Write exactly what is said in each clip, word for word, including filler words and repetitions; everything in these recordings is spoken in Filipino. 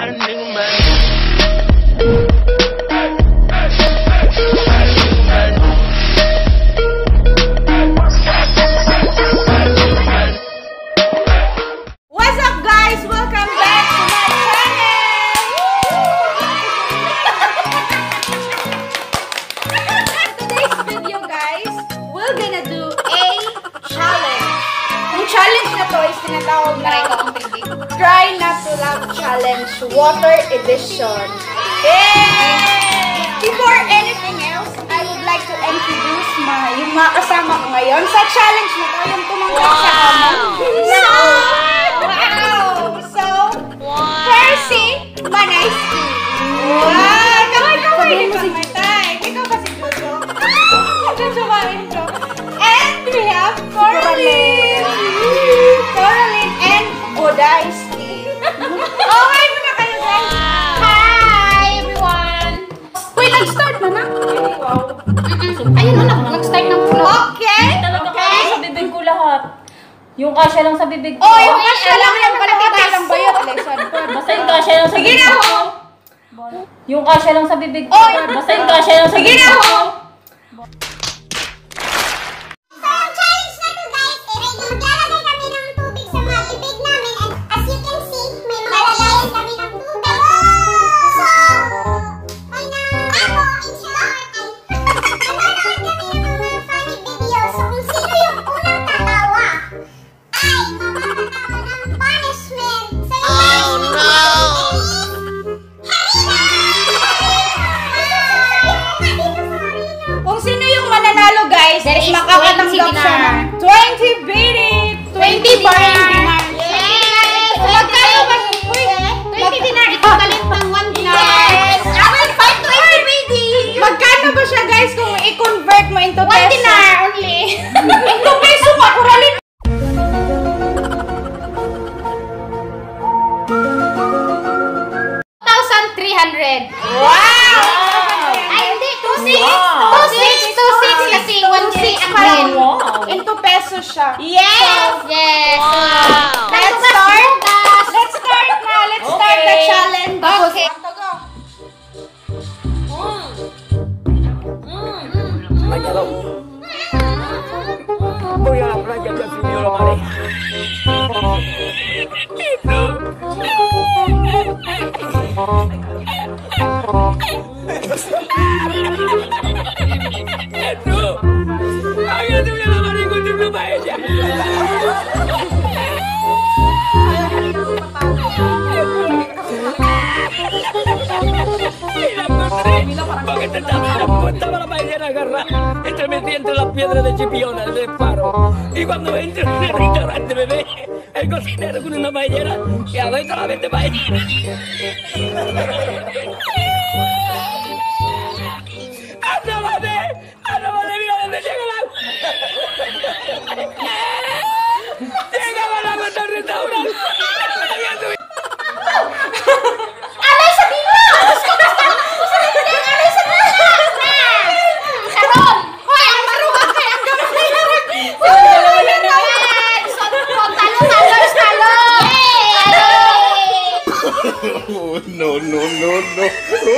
got a nigga mad. What's up, guys? Welcome back to my channel. Today's video, guys, we're gonna do a challenge. Ang challenge na to is tinatawag na Try Not to Laugh Challenge Water Edition. Yay! Before anything else, I would like to introduce my yung mga kasama ko ngayon sa challenge na to, yung tumangkap sa kamon. So, wow! So, Percy Manayski. Wow! Kaway, kaway! Ikaw, my time. Ikaw ba si Jojo? Ah! Jojo ba intro? And we have Coraline. Coraline and Bodayski. Okay muna kayo, guys. Hi, everyone. Wait, nag-start na na? Wow. Ayun na, nag-start ng vlog. Okay. Talaga okay. Sa bibig ko lahat. Yung kasya lang sa bibig ko. Oh, yung kasya lang yung kalakita lang ba yun? Basta yung kasya lang sa bibig ko. Yung kasya lang sa bibig ko. Oh, basta yung kasya lang sa bibig ko. Makakatanggap siya ng twenty bini! twenty dinar! Yes! Magkano ba? twenty dinar! Ito galit ng one dinar! Yes! I will fight twenty bini! Magkano ba siya, guys, kung i-convert mo into peso? one dinar only! Into peso ka, Coraline! one thousand three hundred! Wow! Ay, hindi! two six! two six! two six kasi one six into peso siya. Yes! Yes! Wow! Let's start! Let's start na! Let's start the challenge! Okay! Voy a la playa y así me lo haré. Hágate una lavaré con tu paella. Y la encontré porque te estaba, estaba la paellera agarrada. Entre metí entre las piedras de Chipiona, el de Faro. Y cuando entro en el restaurante me ve el cocinero con una paellera y adentro la vende paellera. ¡Ándamate! ¡Ándamate! ¡Mira dónde llega el agua! ¡Llega el agua del restaurante! Alay sa dila! Gusto ka sa... Gusto ka sa... Alay sa dila! Sharon! Hoy! Ang maruwag kayo! Ang gano'n na yan! Talo! Talo! Talo! Oh, no, no, no, no.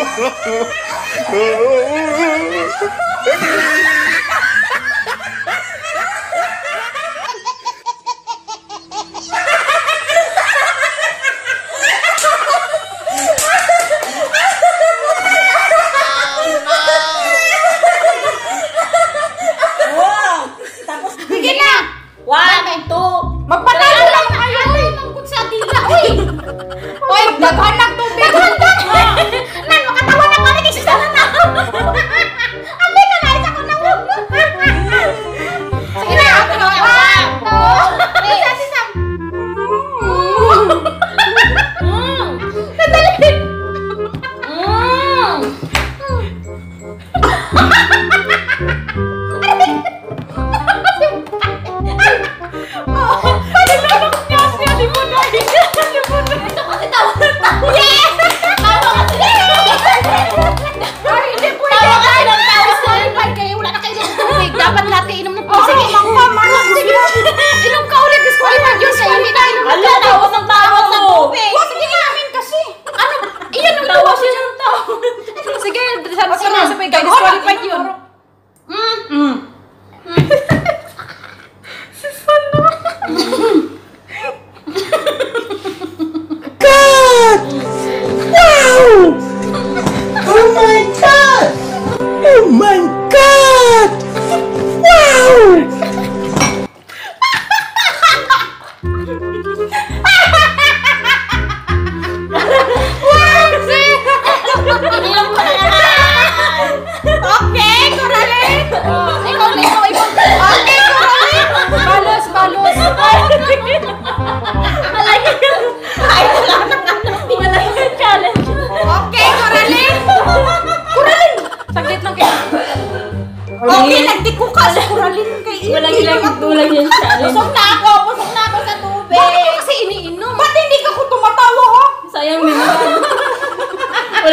One, two. Magpanalo lang kayo! Ay, mangkot sa dila! Uy! Uy! Daghan ng tubig! Daghan! Nan, makatawa na kami kasi sa na! Alay ka na! Isa ko na mo! Sige na! One, two, three! Isa, isa! Nadali! Yes!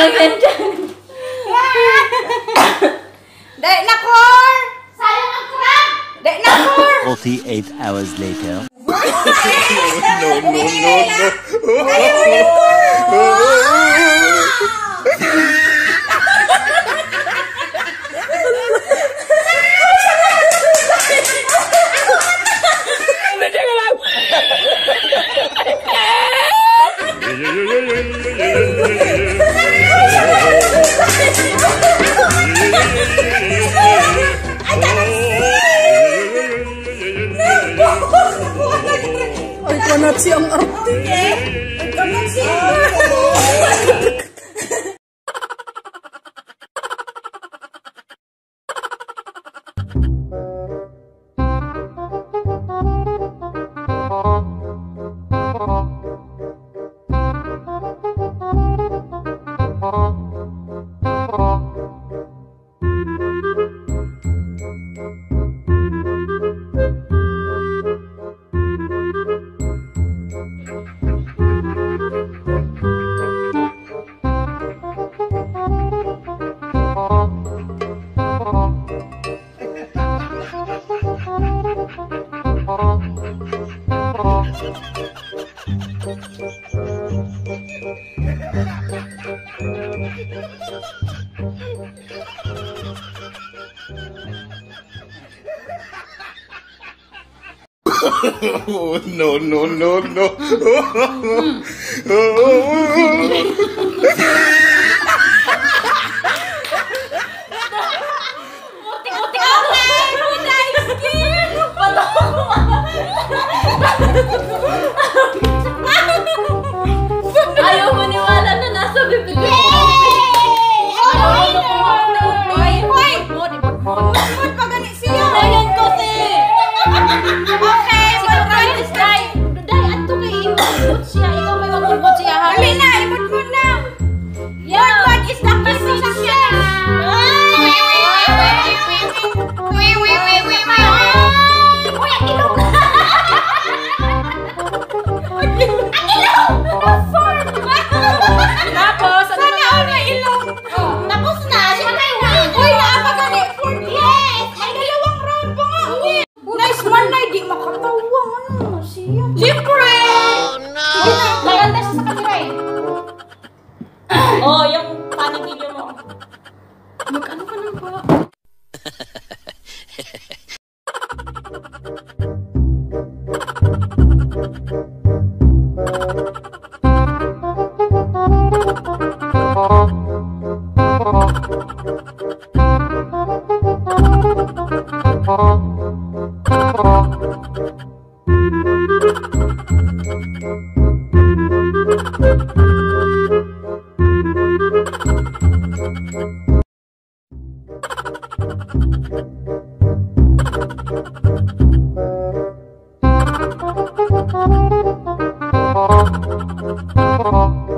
lang yan dyan. Dahil na, Cor! Sayang ang crab! Dahil na, Cor! forty-eight hours later. No, no, no, no. Ayaw mo yan, Cor! Ay, kanat siyang arte. Ay, kanat siyang Oh, no, no, no, no. Mutik-mutik ako. Ayaw maniwala na nasa bibig ko. Ayan kasi. Okay, mag-try this try. Day, ato kay imot siya. Ikaw may mag-imot siya. ha? Dali na, imot mo na. Yeah. What is the key to success? Uy, ang ilong! Ang ilong! Tapos, ano Sana ako na ilong! Tapos na. Siyempre, Uy, naapagani! Yes! May dalawang round pa nga! Nice man na, di makatawa. Ano siya? Siyempre! Maganda siya sa camera eh. Oh, yung funny video mo. Mag-ano ka nang ba? Thank you.